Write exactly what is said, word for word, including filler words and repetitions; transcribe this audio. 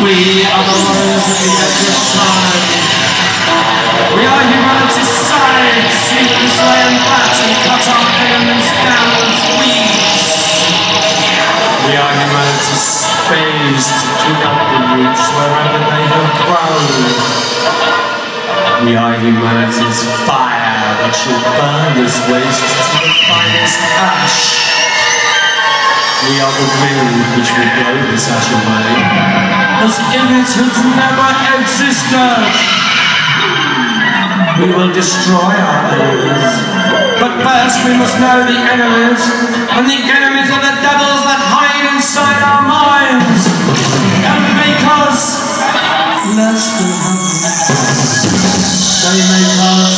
We are the warriors of the edge of time. We are humanity's side, seek and slay and bat and cut our enemies down as weeds. We are humanity's spades to dig up the roots wherever they have grown. We are humanity's fire that shall burn this waste to the finest ash. We are the wind which will blow this ash away, as if it had never existed. We will destroy our enemies, but first we must know the enemies, and the enemies are the devils that hide inside our minds and make us less than happy. They make us